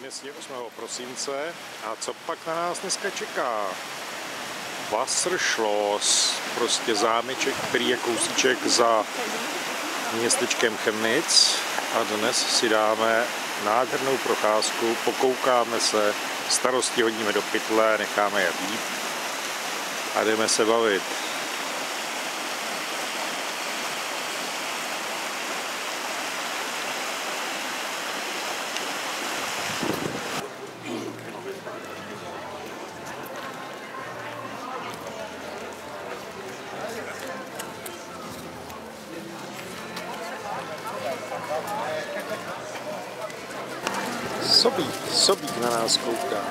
předměstí 8. prosince. A co pak na nás dneska čeká? Wasserschloss, prostě zámeček, který je kousíček za městečkem Chemnitz. A dnes si dáme nádhernou procházku, pokoukáme se, starosti hodíme do pytle, necháme je být a jdeme se bavit. Sobík na nás kouká.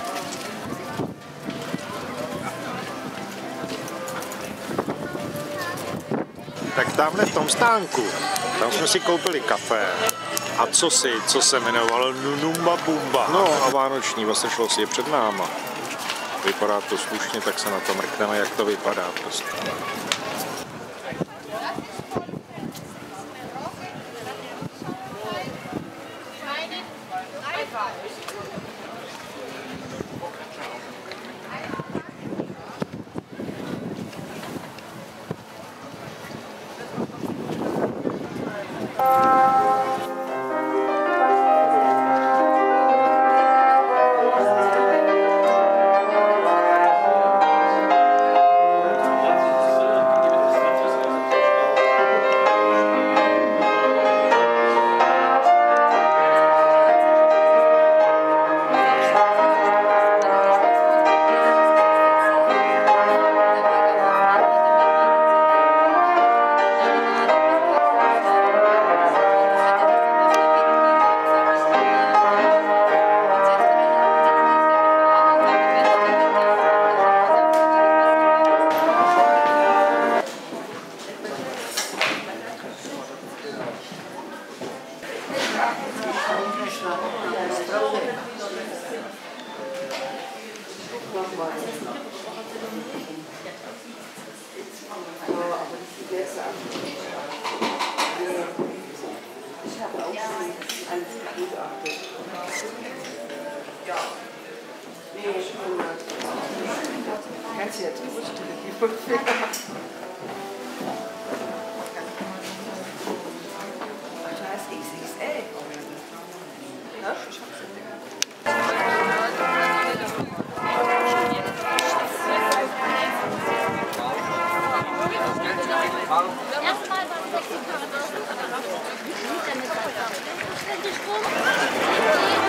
Tak tamhle v tom stánku, tam jsme si koupili kafe a co se jmenovalo Nunumba Bumba. No a vánoční Wasserschloss je před náma. Vypadá to slušně, tak se na to mrkneme, jak to vypadá prostě. Erstmal war es 6 Jahre, aber auch nicht damit weiter.